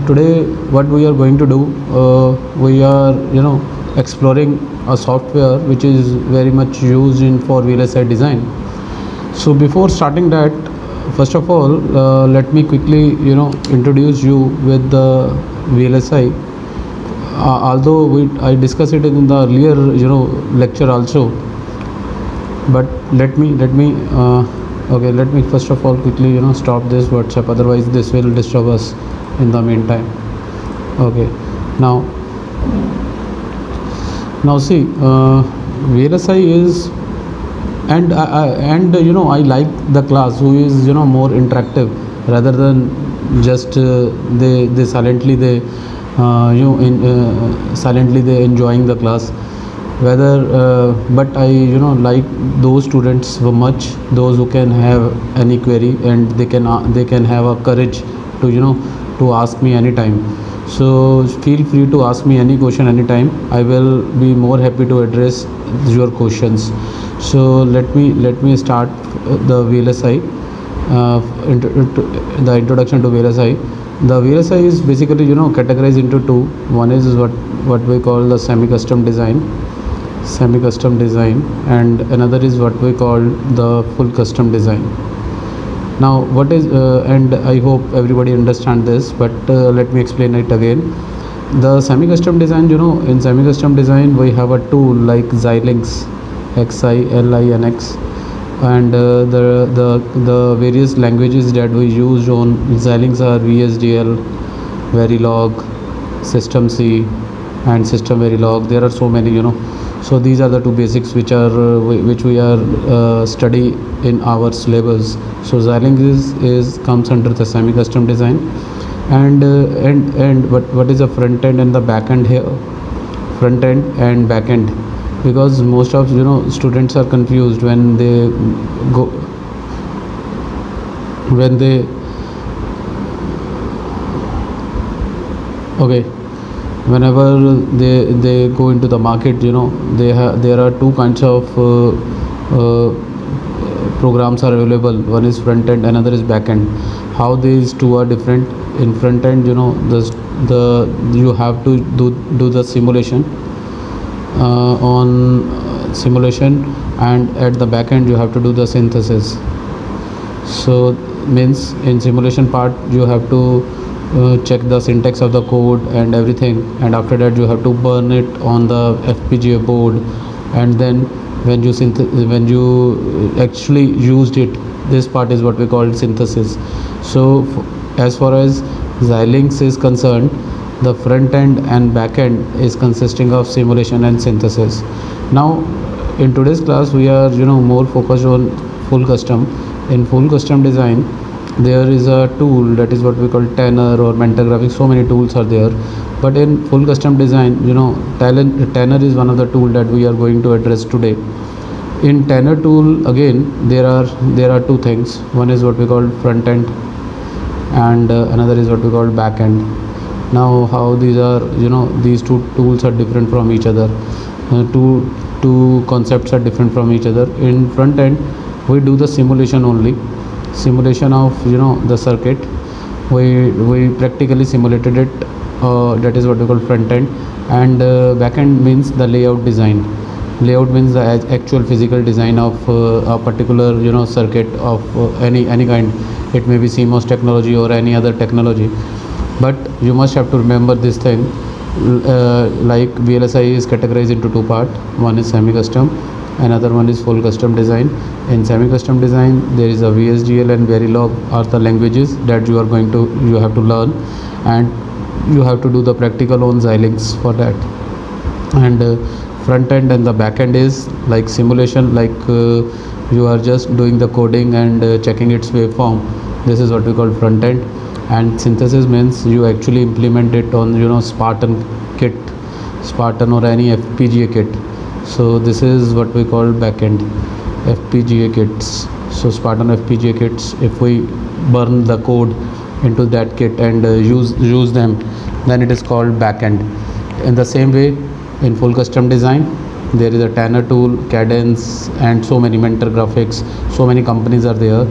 Today what we are going to do, we are exploring a software which is very much used in for VLSI design. So before starting that, first of all, let me quickly introduce you with the VLSI. Although I discussed it in the earlier lecture also, but let me okay, let me first of all quickly stop this WhatsApp, otherwise this will disturb us in the meantime. Okay, now see, VLSI is, and I like the class who is more interactive rather than just they silently they silently they enjoying the class, whether but I like those students so much, those who can have any query and they can have a courage to to ask me anytime. So feel free to ask me any question anytime. I will be more happy to address your questions. So let me start the VLSI, the introduction to VLSI. The VLSI is basically categorized into two. One is what we call the semi-custom design, and another is what we call the full custom design. Now what is and I hope everybody understand this, but let me explain it again. The semi-custom design, in semi-custom design we have a tool like Xilinx, XILINX, and the various languages that we use on Xilinx are VHDL, Verilog, System C, and System Verilog. There are so many, so these are the two basics which we are study in our syllabus. So Xilinx is comes under the semi-custom design, and what is the front end and the back end here? Front end and back end, because most of students are confused when they okay, whenever they go into the market, there are two kinds of programs are available. One is front end, another is back end. How these two are different? In front end, you have to do the simulation on simulation, and at the back end you have to do the synthesis. So means in simulation part you have to check the syntax of the code and everything, and after that you have to burn it on the FPGA board, and then when you actually used it, this part is what we call synthesis. So as far as Xilinx is concerned, the front end and back end is consisting of simulation and synthesis. Now in today's class we are more focused on full custom. In full custom design there is a tool that is what we call Tanner or Mentor Graphics. So many tools are there, but in full custom design, Tanner is one of the tool that we are going to address today. In Tanner tool, again there are two things. One is what we call front end, and another is what we call back end. Now how these are, these two tools are different from each other. Two concepts are different from each other. In front end we do the simulation only, simulation of the circuit. We practically simulated it, that is what we call front end. And back end means the layout design. Layout means the actual physical design of a particular circuit of any kind. It may be CMOS technology or any other technology, but you must have to remember this thing. Like VLSI is categorized into two parts. One is semi-custom, another one is full custom design. In semi-custom design there is a VHDL and Verilog are the languages that you have to learn, and you have to do the practical on Xilinx for that. And front end and the back end is like simulation, like you are just doing the coding and checking its waveform. This is what we call front end. And synthesis means you actually implement it on Spartan kit, Spartan or any FPGA kit. So this is what we call back end, FPGA kits. So Spartan FPGA kits, if we burn the code into that kit and use them, then it is called back end. In the same way, in full custom design there is a Tanner tool, Cadence, and so many Mentor Graphics. So many companies are there.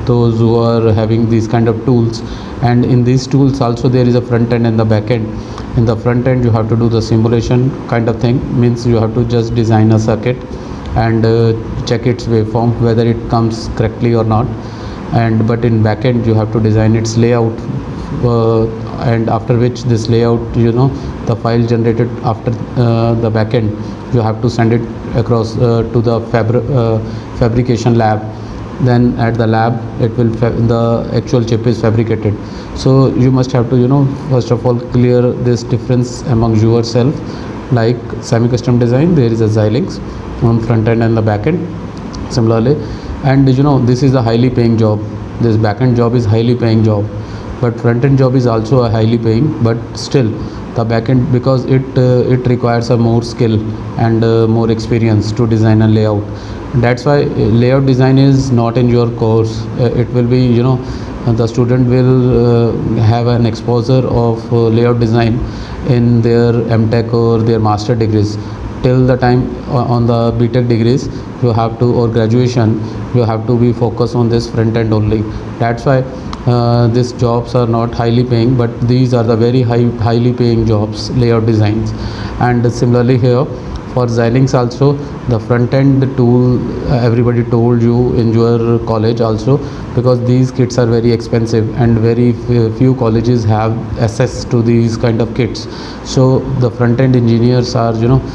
those who are having these kind of tools. And in these tools also there is a front end and the back end. In the front end you have to do the simulation kind of thing, means you have to just design a circuit and check its waveform whether it comes correctly or not. And but in back end you have to design its layout, and after which this layout, the file generated after the back end, you have to send it across to the fabrication lab. Then at the lab it will the actual chip is fabricated. So you must have to first of all clear this difference among yourself. Like semi-custom design, there is a Xilinx on front end and the back end similarly. And this is a highly paying job. This back end job is highly paying job, but front end job is also a highly paying, but still the back end, because it requires a more skill and more experience to design a layout. That's why layout design is not in your course. It will be the student will have an exposure of layout design in their MTech or their master degrees. Till the time on the BTech degrees you have to, or graduation, you have to be focused on this front end only. That's why these jobs are not highly paying, but these are the very highly paying jobs, layout designs. And similarly here for Xilinx also, the front end tool everybody told you in your college also, because these kits are very expensive and very few colleges have access to these kind of kits. So the front end engineers are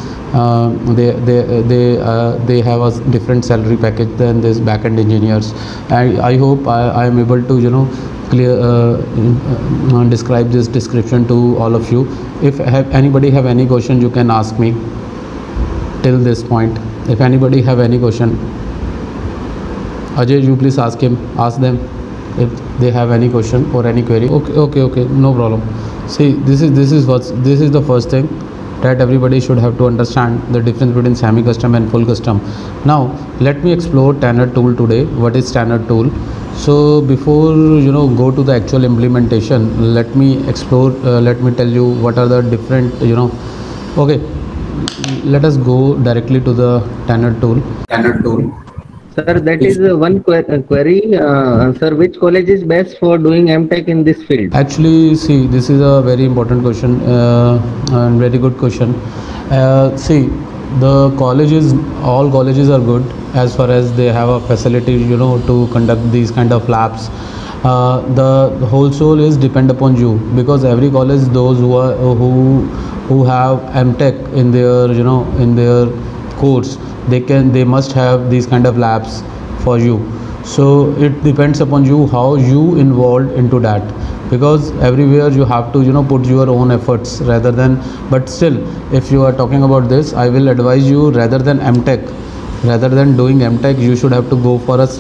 they have a different salary package than this back end engineers. I hope I am able to clear describe this description to all of you. If anybody have any question, you can ask me till this point. If anybody have any question, Ajay, you please ask them if they have any question or any query. Okay, no problem. See, this is the first thing that everybody should have to understand, the difference between semi-custom and full custom. Now let me explore Tanner tool today. What is Tanner tool? So before go to the actual implementation, let me explore, let me tell you what are the different okay, let us go directly to the Tanner tool. Sir, that is one query. Sir, which college is best for doing MTech in this field? Actually, see, this is a very important question and very good question. See, the colleges, all colleges are good as far as they have a facility to conduct these kind of labs. The whole soul is depend upon you, because every college, those who have MTech in their in their course, they must have these kind of labs for you. So it depends upon you how you involved into that, because everywhere you have to put your own efforts rather than. But still, if you are talking about this, I will advise you, rather than doing MTech, you should have to go for a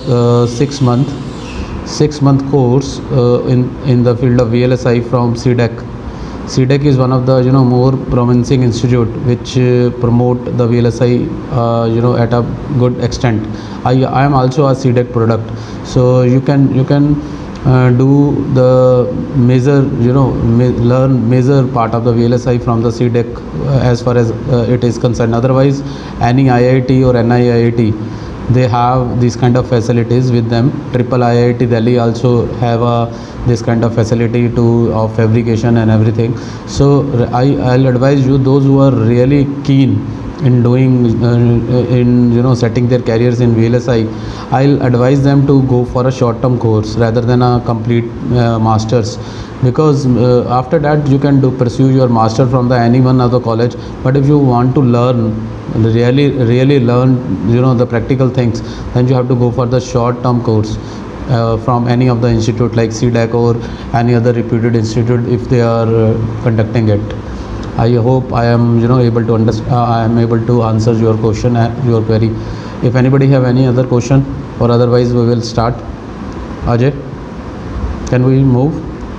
6-month course in the field of VLSI from CDEC. CDEC is one of the more promising institute which promote the VLSI at a good extent. I am also a CDEC product, so you can do the major learn major part of the VLSI from the CDEC as far as it is concerned. Otherwise, any IIT or NIIT, they have these kind of facilities with them. Triple IIT Delhi also have this kind of facility of fabrication and everything. So I'll advise you, those who are really keen in doing in setting their careers in VLSI, I'll advise them to go for a short-term course rather than a complete masters, because after that you can pursue your master from any one other college. But if you want to learn, really learn the practical things, then you have to go for the short-term course from any of the institute like CDEC or any other reputed institute if they are conducting it. I hope I am able to understand. I am able to answer your question, your query. If anybody have any other question, or otherwise we will start. Ajay, can we move?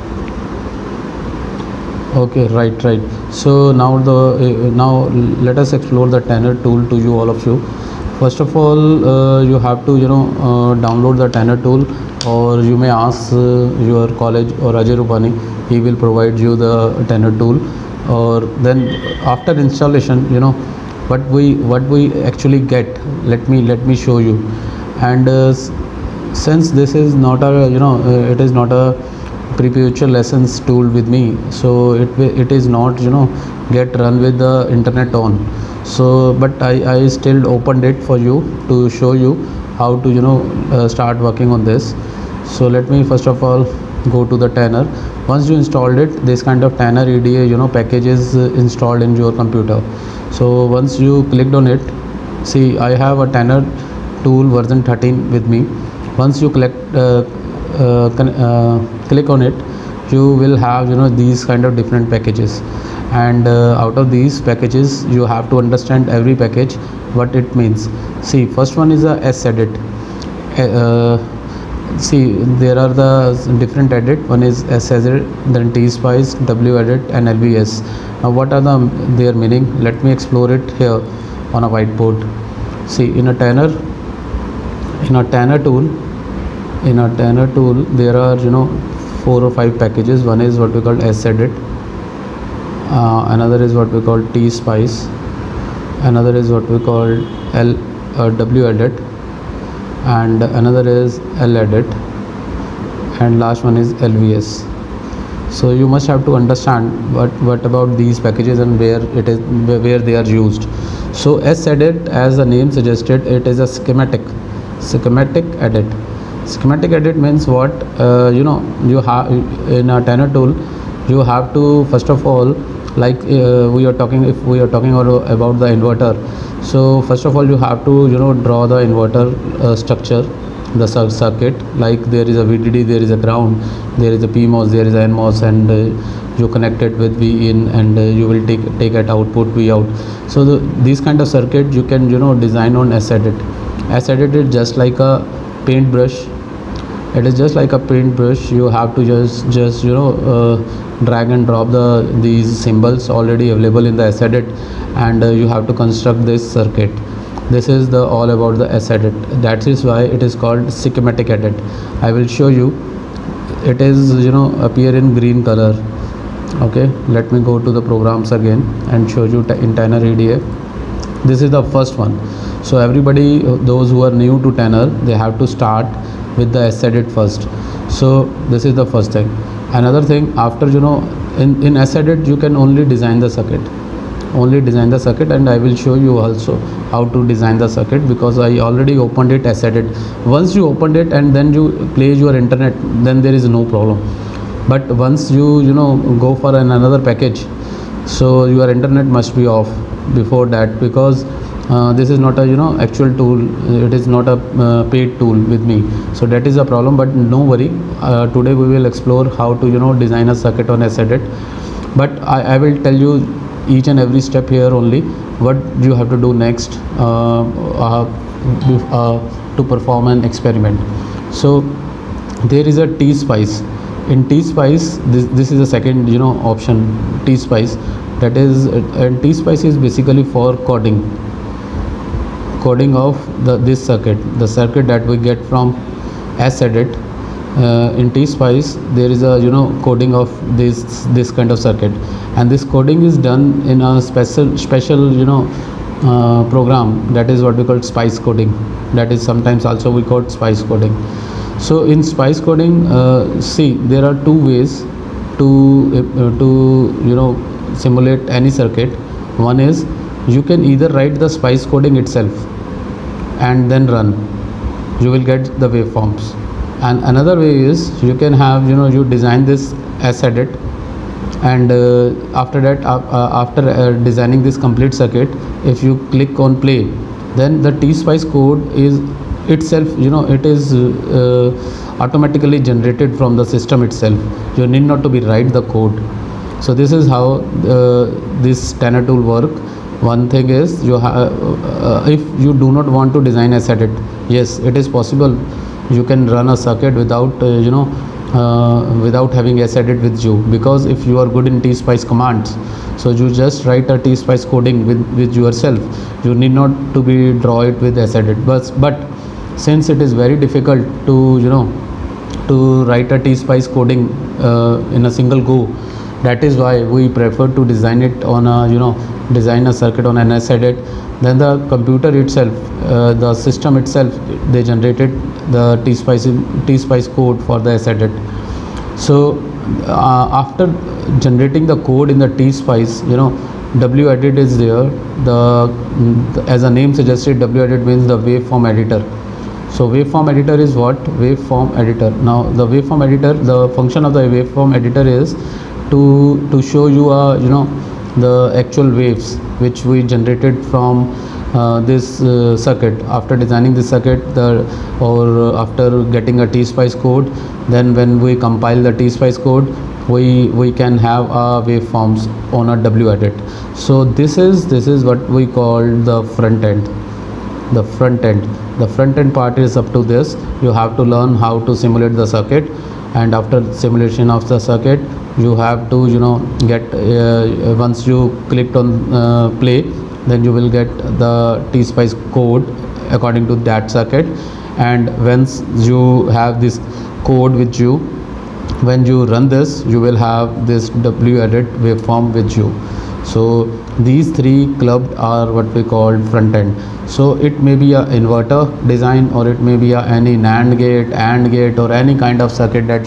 Okay, right. So now now let us explore the Tanner tool to you, all of you. First of all, you have to download the Tanner tool, or you may ask your college or Ajay Rupani. He will provide you the Tanner tool. Or then after installation, what we actually get, let me show you. And since this is not a it is not a perpetual lessons tool with me, so it is not get run with the internet on. So but I still opened it for you to show you how to start working on this. So let me first of all go to the Tanner. Once you installed it, this kind of Tanner EDA package is installed in your computer. So once you clicked on it, see I have a Tanner tool version 13 with me. Once you click on it, you will have these kind of different packages, and out of these packages you have to understand every package what it means. See, first one is a sedit. See, there are the different edit. One is sedit, then tspice, wedit, and lvs. Now what are their meaning? Let me explore it here on a whiteboard. See, in a Tanner tool there are 4 or 5 packages. One is what we call sedit, another is what we call tspice, another is what we call wedit, and another is ledit, and last one is lvs. So you must have to understand what about these packages and where they are used. So sedit, as the name suggested, it is a schematic edit. Schematic edit means what? You have in a Tanner tool, you have to first of all, like if we are talking about the inverter. So first of all you have to draw the inverter structure, the circuit. Like there is a VDD, there is a ground, there is a PMOS, there is a NMOS, and you connect it with V in, and you will take at output V out. So these kind of circuit you can design on sedit. Sedit is just like a paintbrush. It is just like a paintbrush. You have to just drag and drop these symbols already available in the sedit, and you have to construct this circuit. This is all about the sedit. That is why it is called schematic edit. I will show you. It is appear in green color. Okay, let me go to the programs again and show you in Tanner EDA. This is the first one. So everybody, those who are new to Tanner, they have to start with the sedit first. So this is the first thing. Another thing, after in sedit you can only design the circuit, and I will show you also how to design the circuit, because I already opened it sedit. Once you opened it and then you play your internet, then there is no problem. But once you go for another package, so your internet must be off before that, because this is not a actual tool. It is not a paid tool with me, so that is a problem. But no worry, today we will explore how to design a circuit on sedit. But I will tell you each and every step here only, what you have to do next to perform an experiment. So there is a tspice. In tspice, this is the second option, tspice. That is, and tspice is basically for coding of this circuit, the circuit that we get from sedit. In tspice there is a coding of this kind of circuit, and this coding is done in a special program, that is what we call spice coding. That is sometimes also we call spice coding. So in spice coding, see, there are two ways to simulate any circuit. One is you can either write the spice coding itself and then run, you will get the waveforms. And another way is you can have you design this sedit, and after that after designing this complete circuit, if you click on play, then the tspice code is itself it is automatically generated from the system itself. You need not to be write the code. So this is how this Tanner tool work. One thing is if you do not want to design a sedit, yes, it is possible. You can run a circuit without without having a sedit with you, because if you are good in tspice commands, so you just write a tspice coding with yourself. You need not to be draw it with a sedit. But since it is very difficult to to write a tspice coding in a single go, That is why we prefer to design it on a, design a circuit on an SEDIT. Then the computer itself, the system itself, they generated the T-Spice code for the SEDIT. So after generating the code in the T-Spice, WEdit is there. As the name suggested, WEdit means the waveform editor. So waveform editor is what? Waveform editor. Now the waveform editor, the function of the waveform editor is to show you the actual waves which we generated from this circuit. After designing this circuit, or after getting a T-Spice code, then when we compile the T-Spice code, we can have waveforms on a WEdit. So this is what we call the front end. The front end part is up to this. You have to learn how to simulate the circuit, and after simulation of the circuit, you have to get once you clicked on play, then you will get the T-Spice code according to that circuit. And once you have this code with you, when you run this, you will have this WEdit waveform with you. So these three clubbed are what we call front end. So it may be a inverter design, or it may be any NAND gate, AND gate, or any kind of circuit that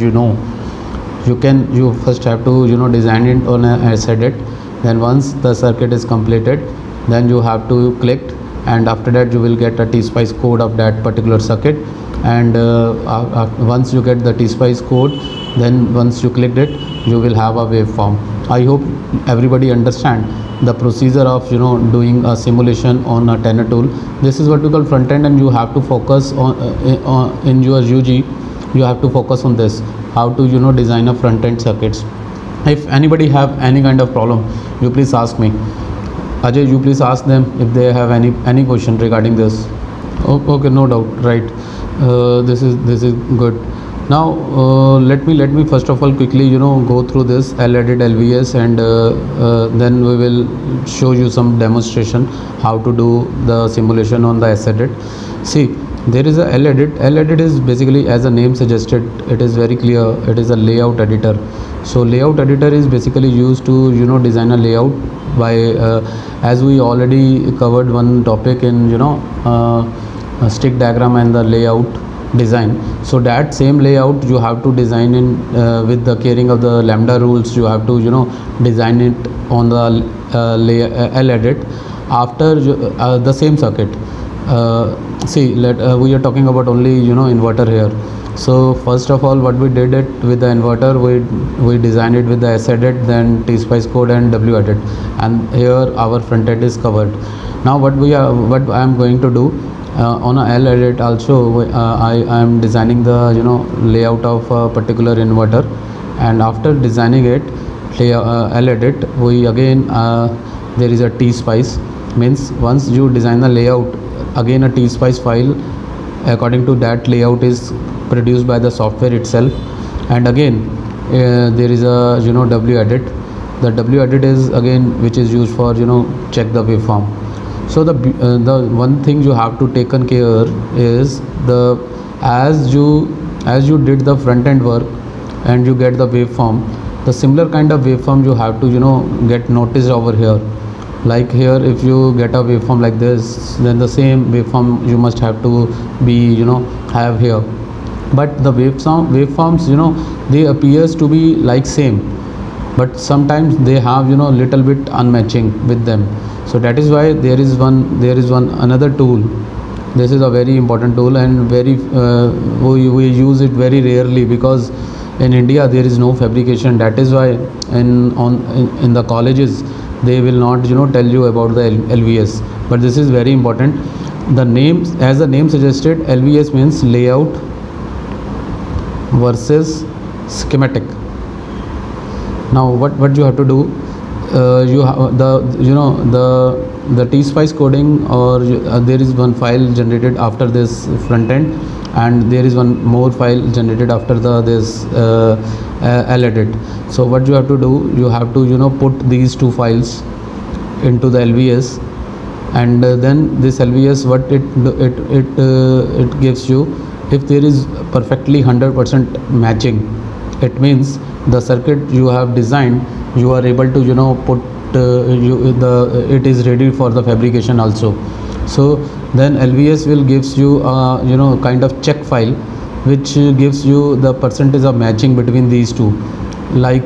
you first have to design it on a SEDIT. Then once the circuit is completed, then you have to click, and after that you will get a T-Spice code of that particular circuit. And once you get the T-Spice code, then once you clicked it, you will have a waveform. I hope everybody understand the procedure of doing a simulation on a Tenor tool. This is what we call front end, and you have to focus on in your UG. You have to focus on this, how to design a front end circuits. If anybody have any kind of problem, you please ask me. Ajay, you please ask them if they have any question regarding this. Okay, no doubt, right? This is good. Now let me first of all quickly go through this LEdit LVS, and then we will show you some demonstration how to do the simulation on the SEDIT. See, there is a LEdit. LEdit is basically, as the name suggested, it is very clear, it is a layout editor. So layout editor is basically used to design a layout by as we already covered one topic in a stick diagram and the layout design. So that same layout you have to design in with the caring of the lambda rules. You have to design it on the LEdit after the same circuit. See, we are talking about only inverter here. So first of all, what we did it with the inverter, we designed it with the SEDIT, then T-Spice code and WEdit, and here our front end is covered. Now what I am going to do on a LEdit also, I am designing the layout of a particular inverter, and after designing it LEdit, we again there is a T-Spice, means once you design the layout, again a T-Spice file according to that layout is produced by the software itself. And again there is a WEdit. The WEdit is again which is used for check the waveform. So the one thing you have to take care is as you did the front end work and you get the waveform, the similar kind of waveform you have to get noticed over here. Like here, if you get a waveform like this, then the same waveform you must have to be have here. But the waveforms they appears to be like same, but sometimes they have little bit unmatching with them. So that is why there is one another tool. This is a very important tool, and very we use it very rarely, because in India there is no fabrication. That is why in the colleges they will not tell you about the LVS, but this is very important. The name, as the name suggested, LVS means layout versus schematic. Now what you have to do, you have the T-Spice coding, or there is one file generated after this front end, and there is one more file generated after this LEdit. So what you have to do, you have to put these two files into the LVS, and then this LVS, what it gives you, if there is perfectly 100% matching, it means the circuit you have designed you are able to put it is ready for the fabrication also. So then LVS will gives you kind of check file, which gives you the percentage of matching between these two, like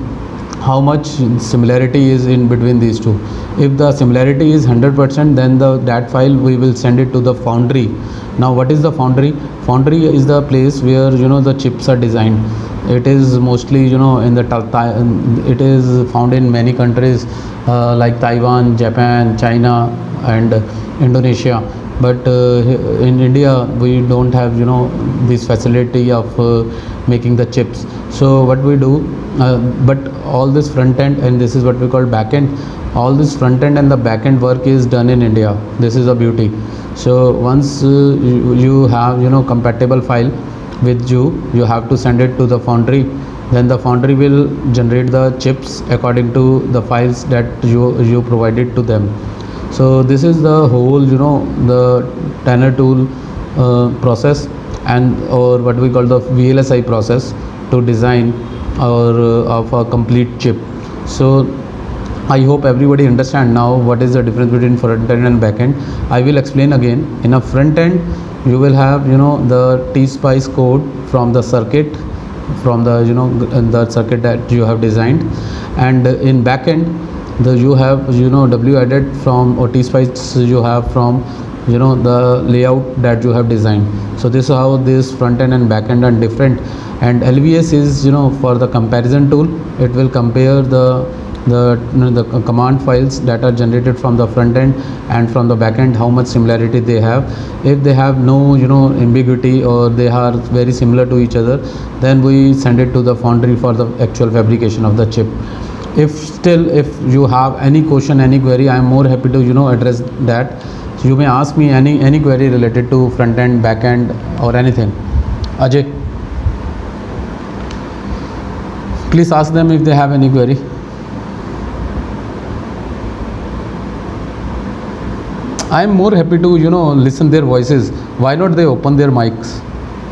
how much similarity is in between these two. If the similarity is 100%, then that file we will send it to the foundry. Now what is the foundry? Foundry is the place where the chips are designed. It is mostly in the it is found in many countries like Taiwan, Japan, China and Indonesia. But in India we don't have this facility of making the chips. So what we do, but all this front end, and this is what we call back end, all this front end and the back end work is done in India. This is a beauty. So once you have compatible file with you have to send it to the foundry. Then the foundry will generate the chips according to the files that you provided to them. So this is the whole the Tanner tool process, and or what we call the VLSI process to design or of a complete chip. So I hope everybody understand now what is the difference between front end and back end. I will explain again. In a front end you will have the T-Spice code from the circuit, from the the circuit that you have designed, and in back end you have W added from, or T-Spice you have from the layout that you have designed. So this is how this front end and back end are different. And LVS is for the comparison tool. It will compare the command files that are generated from the front end and from the back end, how much similarity they have. If they have no ambiguity, or they are very similar to each other, then we send it to the foundry for the actual fabrication of the chip. If you have any question, any query, I am more happy to address that. So you may ask me any query related to front end, back end, or anything. Ajay, please ask them if they have any query. I am more happy to listen their voices. Why not they open their mics?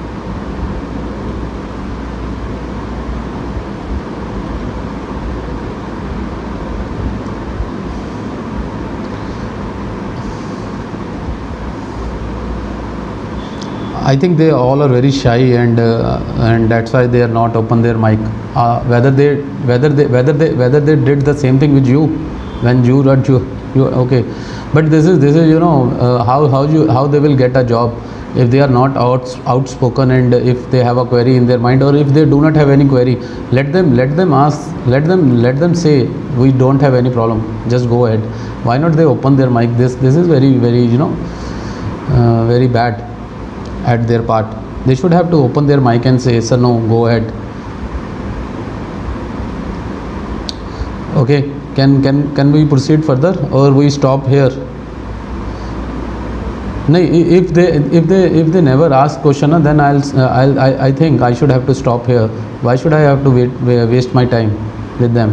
I think they all are very shy, and that's why they are not open their mic. Whether they did the same thing with you when you okay. But this is how they will get a job if they are not outspoken, and if they have a query in their mind, or if they do not have any query, let them ask, let them say we don't have any problem, just go ahead. Why not they open their mic? This is very very bad at their part. They should have to open their mic and say, sir, no, go ahead. Okay, can we proceed further, or we stop here? No, if they never ask question, then I think I should have to stop here. Why should I have to waste my time with them?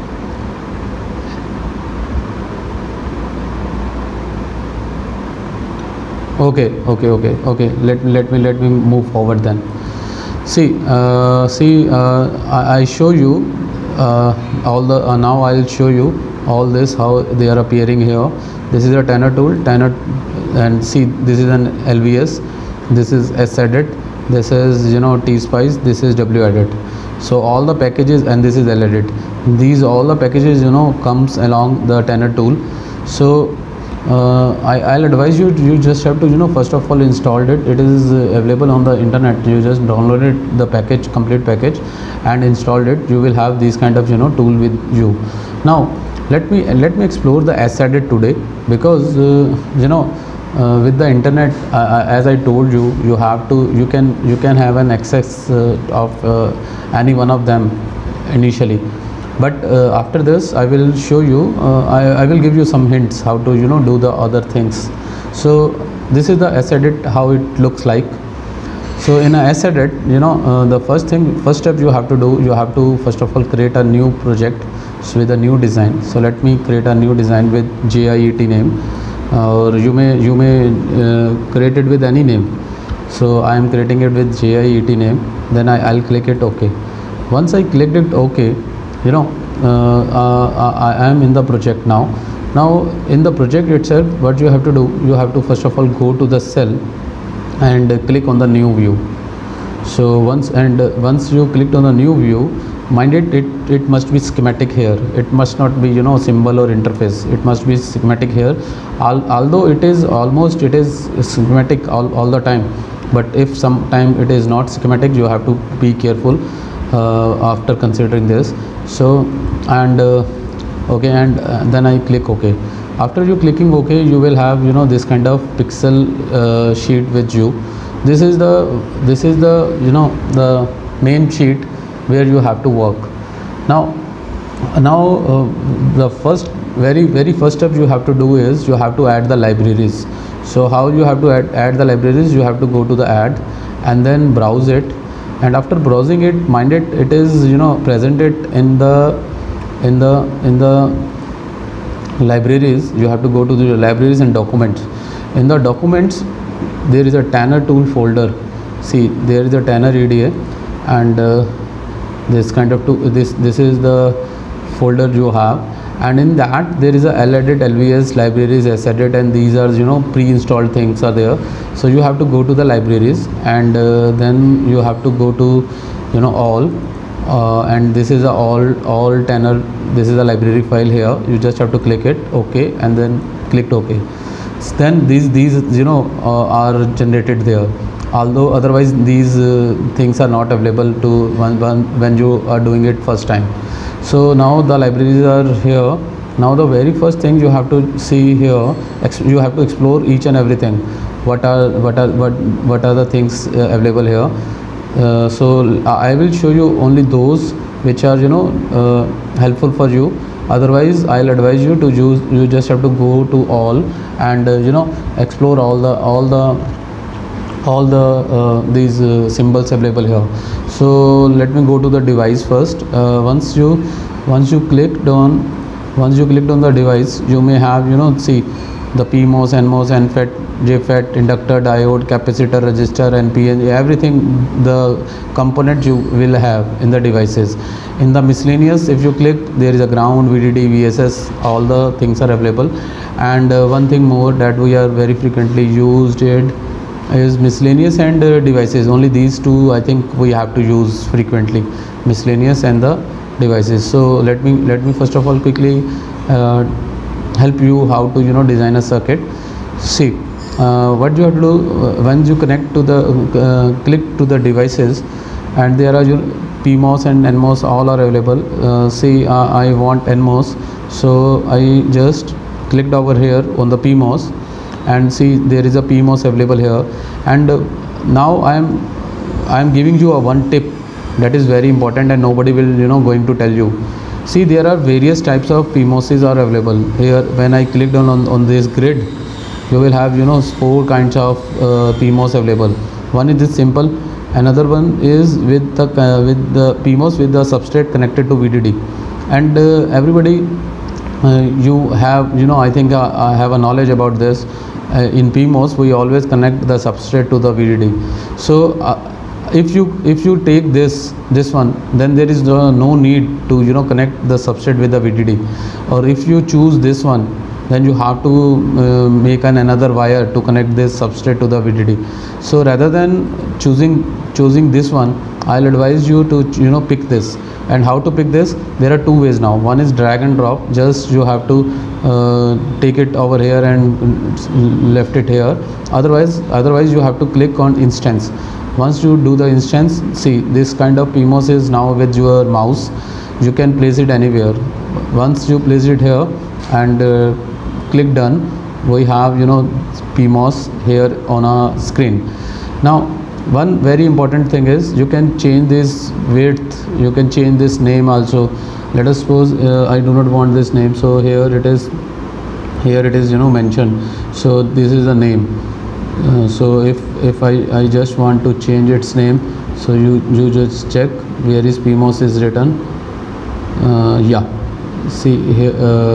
Okay. Let me move forward then. I show you all the now I'll show you all this, how they are appearing here. This is a Tanner tool, and see, this is an LVS, this is S-Edit, this is T-Spice, this is W-Edit. So all the packages, and this is L-Edit. These all the packages comes along the Tanner tool. So I'll advise you just have to first of all install it. It is available on the internet. You just downloaded the package, complete package, and installed it. You will have these kind of tool with you. Now let me explore the S-Edit today, because with the internet, as I told you, you can have an access of any one of them initially. But after this I will show you, I will give you some hints how to do the other things. So this is the S-Edit, how it looks like. So in a S-Edit, the first step you have to do, you have to first of all create a new project with a new design. So let me create a new design with JIET name, or you may create it with any name. So I am creating it with JIET name. Then I'll click it OK. Once I clicked it OK, I am in the project now. Now in the project itself, what you have to do, you have to first of all go to the cell and click on the new view. So once you clicked on the new view, mind it must be schematic here. It must not be symbol or interface. It must be schematic here. Although it is schematic all the time, but if sometime it is not schematic, you have to be careful after considering this. So and okay, and then I click OK. After you clicking OK, you will have this kind of pixel sheet with you. This is the the main sheet where you have to work. Now the very first step you have to do is you have to add the libraries. So how you have to add the libraries? You have to go to the add and then browse it, and after browsing it, mind it is presented in the libraries. You have to go to the libraries and documents. In the documents, there is a Tanner tool folder. See, there is a Tanner EDA, and this kind of this is the folder you have, and in that there is a LEdit, LVS, libraries, SEdit, and these are pre-installed things are there. So you have to go to the libraries, and then you have to go to all, and this is a all Tanner. This is a library file here. You just have to click it OK, and then click OK. Then these are generated there. Although otherwise these things are not available to when you are doing it first time. So now the libraries are here. Now the very first thing you have to see here, you have to explore each and everything. What are the things available here? So I will show you only those which are helpful for you. Otherwise I'll advise you to use, you just have to go to all and explore all the these symbols available here. So let me go to the device first. Once you clicked on the device, you may have see the PMOS, NMOS, NFET, JFET, inductor, diode, capacitor, resistor, NPN, everything, the component you will have in the devices. In the miscellaneous, if you click, there is a ground, VDD, VSS, all the things are available. And one thing more that we are very frequently used is miscellaneous and devices. Only these two I think we have to use frequently, miscellaneous and the devices. So let me first of all quickly help you how to design a circuit. See, what you have to do when you connect to the click to the devices, and there are your PMOS and NMOS, all are available. See, I want NMOS, so I just clicked over here on the PMOS, and see there is a PMOS available here. And now I am giving you a one tip that is very important, and nobody will going to tell you. See, there are various types of PMOSs are available here. When I clicked on this grid, you will have 4 kinds of PMOS available. One is this simple, another one is with the PMOS with the substrate connected to VDD, and everybody you have I think I have a knowledge about this. In PMOS we always connect the substrate to the VDD. So if you take this one, then there is no need to connect the substrate with the VDD. Or if you choose this one, then you have to make another wire to connect this substrate to the VDD. So rather than choosing this one, I'll advise you to pick this. And how to pick this? There are 2 ways now. One is drag and drop. Just you have to take it over here and left it here. Otherwise you have to click on instance. Once you do the instance, see this kind of PMOS is now with your mouse. You can place it anywhere. Once you place it here and click done, we have PMOS here on a screen. Now one very important thing is you can change this width, you can change this name also. Let us suppose I do not want this name, so here it is mentioned. So this is the name. So if I just want to change its name, so you just check where is PMOS is written. Yeah, see here,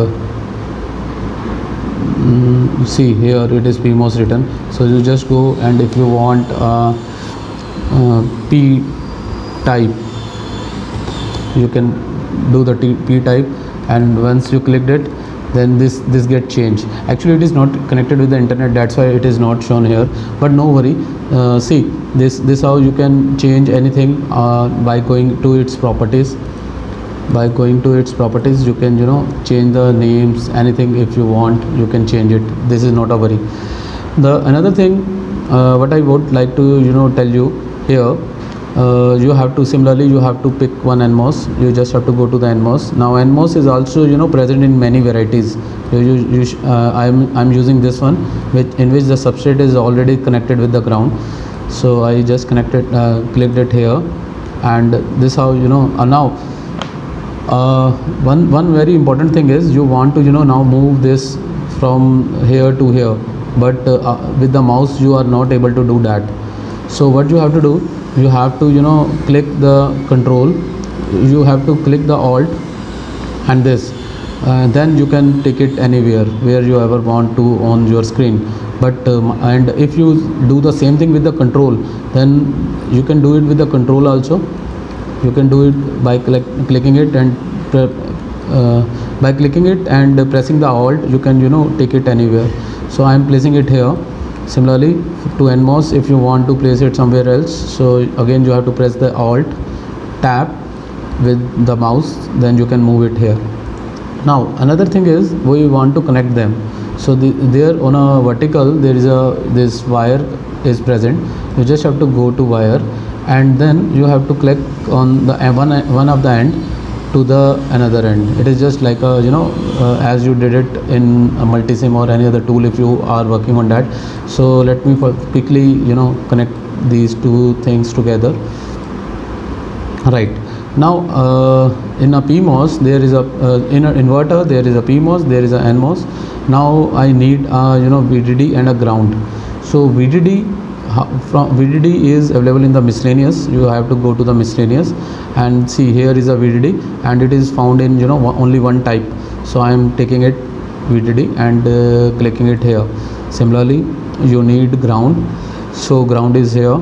see here it is PMOS written. So you just go, and if you want P type, you can do the p type, and once you clicked it, then this get changed. Actually it is not connected with the internet, that's why it is not shown here, but no worry. See, this how you can change anything by going to its properties. By going to its properties, you can change the names, anything. If you want, you can change it. This is not a worry. The another thing what I would like to tell you here, you have to similarly you have to pick one NMOS. You just have to go to the NMOS. Now NMOS is also present in many varieties. I'm using this one, in which the substrate is already connected with the ground. So I just connected, clicked it here, and this how now one very important thing is, you want to now move this from here to here, but with the mouse you are not able to do that. So what you have to do, you have to click the control, you have to click the alt and this, then you can take it anywhere where you ever want to on your screen. But and if you do the same thing with the control, then you can do it with the control also. You can do it by clicking it and pressing the alt. You can take it anywhere. So I am placing it here. Similarly to NMOS, if you want to place it somewhere else, so again you have to press the alt, tap with the mouse, then you can move it here. Now another thing is, we want to connect them. So there on a vertical there is this wire is present. You just have to go to wire, and then you have to click on the one of the end to the another end. It is just like a as you did it in a Multisim or any other tool if you are working on that. So let me quickly connect these two things together. Right now in a PMOS there is a in an inverter there is a PMOS, there is a NMOS. Now I need VDD and a ground. So VDD from VDD is available in the miscellaneous. You have to go to the miscellaneous and see, here is a VDD, and it is found in only one type. So I am taking it VDD and clicking it here. Similarly you need ground. So ground is here.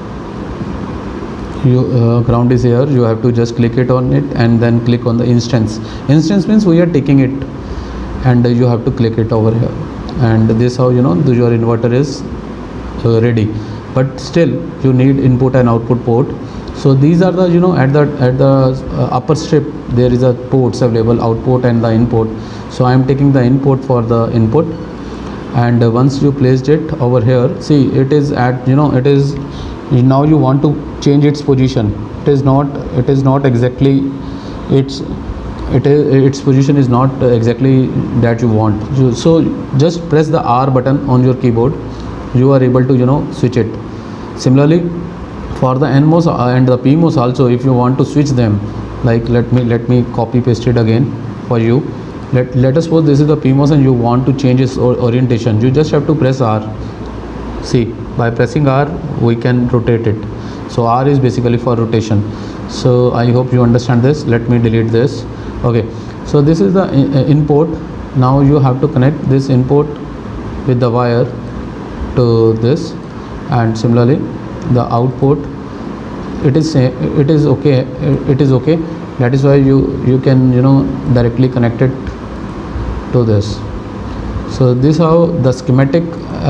Ground is here. You have to just click it on it and then click on the instance. Instance means we are taking it, and you have to click it over here, and this how your inverter is ready. But still you need input and output port. So these are the at the upper strip there is a ports available, output and the input. So I am taking the input for the input, and once you placed it over here, see it is at it is now you want to change its position. It is not exactly its position is not exactly that you want. So just press the R button on your keyboard, you are able to switch it. Similarly for the NMOS and the PMOS also, if you want to switch them, like let me copy paste it again for you. Let us suppose this is the PMOS and you want to change its orientation. You just have to press R. See, by pressing R we can rotate it. So R is basically for rotation. So I hope you understand this. Let me delete this. Okay, so this is the input. Now you have to connect this input with the wire to this, and similarly the output, it is okay. That is why you can directly connect it to this. So this how the schematic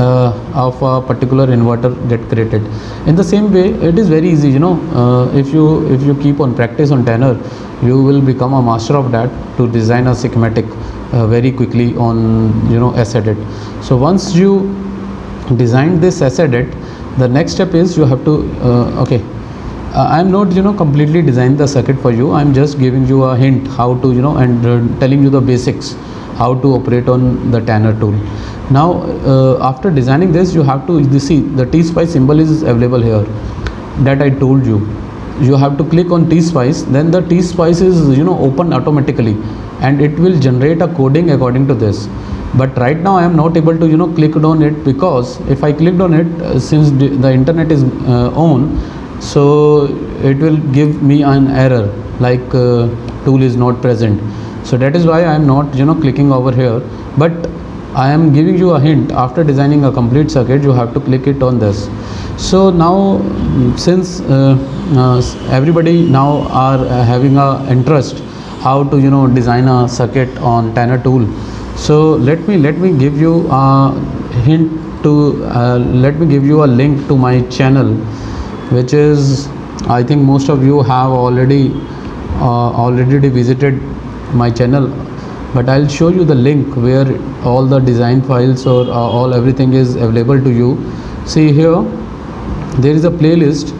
of a particular inverter get created. In the same way, it is very easy. If you keep on practice on Tanner, you will become a master of that, to design a schematic very quickly on SEdit. So once you design this SEdit, the next step is you have to okay, I am not completely design the circuit for you. I am just giving you a hint how to and telling you the basics how to operate on the Tanner tool. Now after designing this, you have to see the T-Spice symbol is available here, that I told you. You have to click on T-Spice, then the T-Spice is open automatically, and it will generate a coding according to this. But right now I am not able to click on it, because if I clicked on it, since the internet is on, so it will give me an error like tool is not present. So that is why I am not clicking over here. But I am giving you a hint. After designing a complete circuit, you have to click it on this. So now since everybody now are having a interest how to design a circuit on Tanner tool. So let me give you a hint to let me give you a link to my channel, which is, I think most of you have already visited my channel, but I'll show you the link where all the design files or all everything is available to you. See here, there is a playlist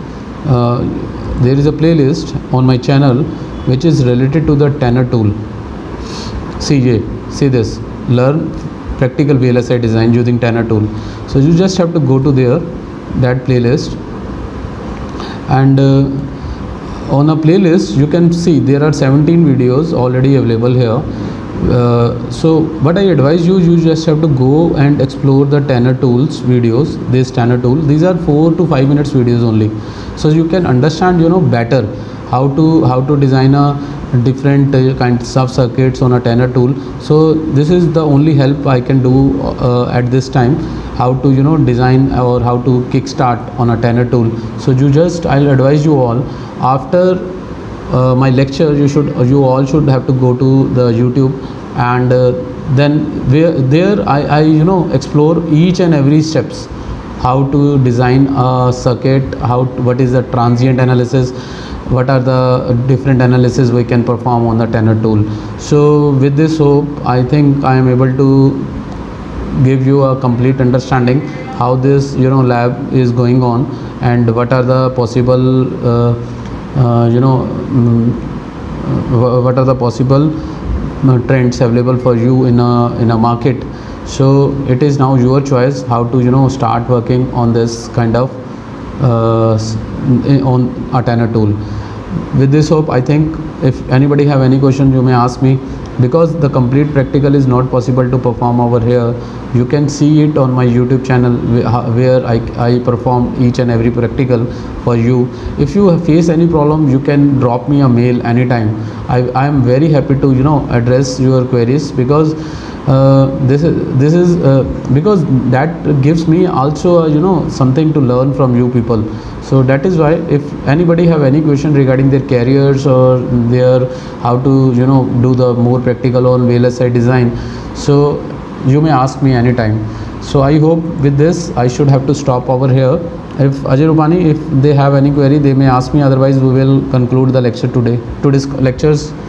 on my channel which is related to the Tanner tool. See this, learn practical VLSI design using Tanner tool. So you just have to go to there, that playlist, and on a playlist you can see there are 17 videos already available here. So what I advise you just have to go and explore the Tanner tools videos. This Tanner tool, these are 4 to 5 minutes videos only, so you can understand better how to design a different kinds of circuits on a Tanner tool. So this is the only help I can do at this time, how to design or how to kickstart on a Tanner tool. So I'll advise you all, after my lecture you all should have to go to the YouTube, and then there I explore each and every steps, how to design a circuit, what is the transient analysis, what are the different analysis we can perform on the Tanner tool. So with this hope, I think I am able to give you a complete understanding how this lab is going on, and what are the possible what are the possible trends available for you in a market. So it is now your choice how to start working on this kind of on a Tanner tool. With this hope, I think if anybody have any question, you may ask me, because the complete practical is not possible to perform over here. You can see it on my YouTube channel where I perform each and every practical for you. If you face any problem, you can drop me a mail anytime. I am very happy to address your queries, because this is because that gives me also something to learn from you people. So that is why, if anybody have any question regarding their careers or their how to do the more practical on VLSI design, so you may ask me anytime. So I hope with this I should have to stop over here. If Ajay Rupani, if they have any query, they may ask me, otherwise we will conclude the lecture today. Today's lectures